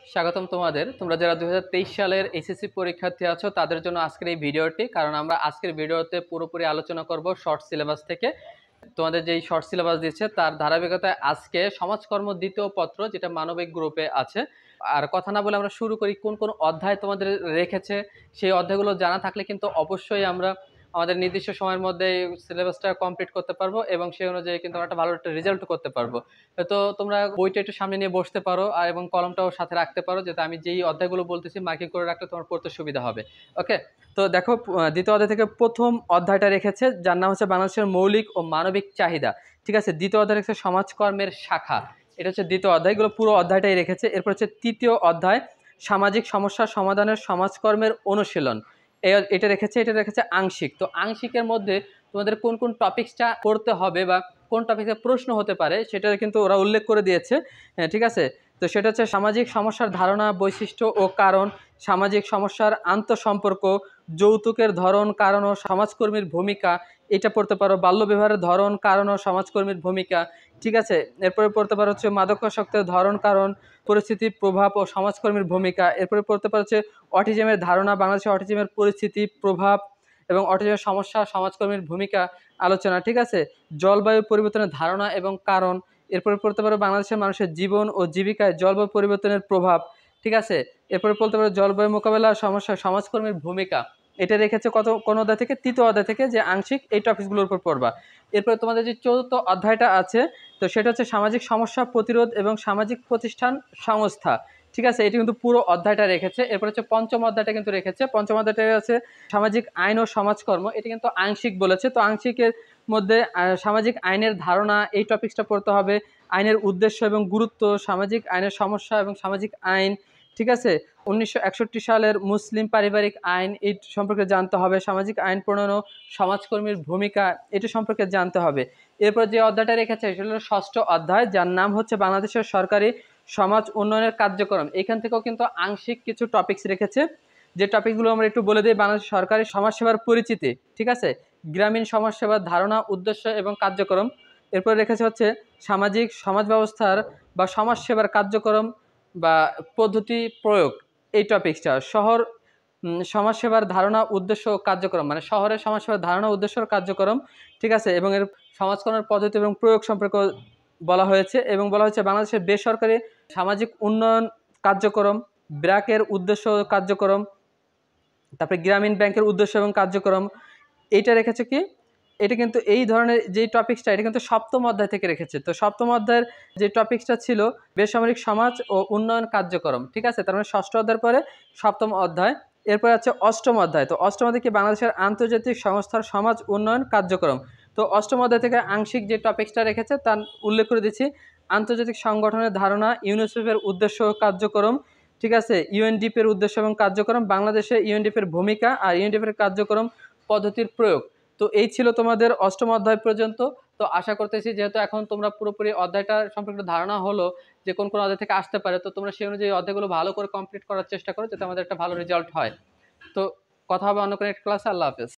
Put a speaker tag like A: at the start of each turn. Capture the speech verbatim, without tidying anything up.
A: স্বাগতম তোমাদের। তোমরা যারা দুই হাজার তেইশ সালের এসএসসি পরীক্ষার্থী আছো তাদের জন্য আজকের এই ভিডিওটি, কারণ আমরা আজকের ভিডিওতে পুরোপুরি আলোচনা করব শর্ট সিলেবাস থেকে। তোমাদের যেই শর্ট সিলেবাস দিচ্ছে তার ধারাবাহিকতায় আজকে সমাজকর্ম দ্বিতীয় পত্র, যেটা মানবিক গ্রুপে আছে। আর কথা না বলে আমরা শুরু করি। কোন কোন অধ্যায় তোমাদের রেখেছে সেই অধ্যায়গুলো জানা থাকলে কিন্তু অবশ্যই আমরা আমাদের নির্দিষ্ট সময়ের মধ্যে সিলেবাসটা কমপ্লিট করতে পারবো এবং সেই অনুযায়ী কিন্তু আমরা একটা ভালো একটা রেজাল্ট করতে পারবো। তো তোমরা বইটা একটু সামনে নিয়ে বসতে পারো আর এবং কলমটাও সাথে রাখতে পারো, যাতে আমি যেই অধ্যায়গুলো বলতেছি মার্কিং করে রাখলে তোমার পড়তে সুবিধা হবে। ওকে, তো দেখো দ্বিতীয় অধ্যায় থেকে প্রথম অধ্যায়টা রেখেছে, যার নাম হচ্ছে বাংলাদেশের মৌলিক ও মানবিক চাহিদা। ঠিক আছে, দ্বিতীয় অধ্যায় রেখেছে সমাজকর্মের শাখা। এটা হচ্ছে দ্বিতীয় অধ্যায়, এগুলো পুরো অধ্যায়টাই রেখেছে। এরপর হচ্ছে তৃতীয় অধ্যায় সামাজিক সমস্যা সমাধানের সমাজকর্মের অনুশীলন। এটা রেখেছে এটা রেখেছে আংশিক। তো আংশিকের মধ্যে তোমাদের কোন কোন টপিকসটা পড়তে হবে বা কোন টপিকে প্রশ্ন হতে পারে সেটা কিন্তু ওরা উল্লেখ করে দিয়েছে। ঠিক আছে, তো সেটা হচ্ছে সামাজিক সমস্যার ধারণা, বৈশিষ্ট্য ও কারণ, সামাজিক সমস্যার আন্তঃসম্পর্ক, যৌতুকের ধরন, কারণ ও সমাজকর্মীর ভূমিকা, এটা পড়তে পারো। বাল্যবিবাহের ধরন, কারণ ও সমাজকর্মীর ভূমিকা। ঠিক আছে, এরপরে পড়তে পারো হচ্ছে মাদকাসক্তের ধরন, কারণ, পরিস্থিতি, প্রভাব ও সমাজকর্মীর ভূমিকা। এরপরে পড়তে পারো হচ্ছে অটিজমের ধারণা, বাংলাদেশে অটিজমের পরিস্থিতি, প্রভাব এবং অটিজমের সমস্যা, সমাজকর্মীর ভূমিকা আলোচনা। ঠিক আছে, জলবায়ু পরিবর্তনের ধারণা এবং কারণ। এরপরে পড়তে পারো বাংলাদেশের মানুষের জীবন ও জীবিকায় জলবায়ু পরিবর্তনের প্রভাব। ঠিক আছে, এরপরে পড়তে পারো জলবায়ু মোকাবেলার সমস্যা, সমাজকর্মীর ভূমিকা। এটা রেখেছে কত কোন অধ্যায় থেকে? তৃতীয় অধ্যায় থেকে, যে আংশিক এই টপিকসগুলোর উপর পড়বা। এরপরে তোমাদের যে চতুর্থ অধ্যায়টা আছে, তো সেটা হচ্ছে সামাজিক সমস্যা প্রতিরোধ এবং সামাজিক প্রতিষ্ঠান সংস্থা। ঠিক আছে, এটি কিন্তু পুরো অধ্যায়টা রেখেছে। এরপর হচ্ছে পঞ্চম অধ্যায়টা কিন্তু রেখেছে। পঞ্চম অধ্যায়টা আছে সামাজিক আইন ও সমাজকর্ম। এটা কিন্তু আংশিক বলেছে। তো আংশিকের মধ্যে সামাজিক আইনের ধারণা, এই টপিকসটা পড়তে হবে। আইনের উদ্দেশ্য এবং গুরুত্ব, সামাজিক আইনের সমস্যা এবং সামাজিক আইন। ঠিক আছে, উনিশশো একষট্টি সালের মুসলিম পারিবারিক আইন, এই সম্পর্কে জানতে হবে। সামাজিক আইন প্রণয়ন ও সমাজকর্মীর ভূমিকা, এটা সম্পর্কে জানতে হবে। এরপর যে অধ্যায়টা রেখেছে সেটা হলো ষষ্ঠ অধ্যায়, যার নাম হচ্ছে বাংলাদেশের সরকারি সমাজ উন্নয়নের কার্যক্রম। এখান থেকেও কিন্তু আংশিক কিছু টপিকস রেখেছে, যে টপিকগুলো আমরা একটু বলে দিই। বাংলাদেশ সরকারি সমাজসেবার পরিচিতি। ঠিক আছে, গ্রামীণ সমাজসেবার ধারণা, উদ্দেশ্য এবং কার্যক্রম। এরপর রেখেছে হচ্ছে সামাজিক সমাজ ব্যবস্থার বা সমাজসেবার কার্যক্রম বা পদ্ধতি প্রয়োগ, এই টপিকসটা। শহর সমাজসেবার ধারণা, উদ্দেশ্য ও কার্যক্রম, মানে শহরের সমাজসেবার ধারণা, উদ্দেশ্য ও কার্যক্রম। ঠিক আছে, এবং এর সমাজকর্মের পদ্ধতি এবং প্রয়োগ সম্পর্কে বলা হয়েছে। এবং বলা হয়েছে বাংলাদেশের বেসরকারি সামাজিক উন্নয়ন কার্যক্রম, ব্র্যাকের উদ্দেশ্য ও কার্যক্রম, তারপরে গ্রামীণ ব্যাংকের উদ্দেশ্য এবং কার্যক্রম। এইটা রেখেছে কি, এটা কিন্তু এই ধরনের যে টপিকসটা, এটা কিন্তু সপ্তম অধ্যায় থেকে রেখেছে। তো সপ্তম অধ্যায়ের যে টপিকসটা ছিল বেসামরিক সমাজ ও উন্নয়ন কার্যক্রম। ঠিক আছে, তার মানে ষষ্ঠ অধ্যায়ের পরে সপ্তম অধ্যায়। এরপরে আছে অষ্টম অধ্যায়। তো অষ্টম অধ্যায় কি, বাংলাদেশের আন্তর্জাতিক সংস্থার সমাজ উন্নয়ন কার্যক্রম। তো অষ্টম অধ্যায় থেকে আংশিক যে টপিকসটা রেখেছে তার উল্লেখ করে দিচ্ছি। আন্তর্জাতিক সংগঠনের ধারণা, ইউনিসেফের উদ্দেশ্য ও কার্যক্রম। ঠিক আছে, ইউএনডিপির উদ্দেশ্য এবং কার্যক্রম, বাংলাদেশে ইউএনডিপির ভূমিকা আর ইউএনডিপির কার্যক্রম পদ্ধতির প্রয়োগ। তো এই ছিল তোমাদের অষ্টম অধ্যায় পর্যন্ত। তো আশা করতেছি যেহেতু এখন তোমরা পুরোপুরি অধ্যায়টা সম্পর্কে ধারণা হলো যে কোন কোন অধ্যায় থেকে আসতে পারে, তো তোমরা সেই অনুযায়ী অধ্যায়গুলো ভালো করে কমপ্লিট করার চেষ্টা করো, যাতে আমাদের একটা ভালো রেজাল্ট হয়। তো কথা হবে অন্য কোনো একটা ক্লাসে। আল্লাহ হাফেজ।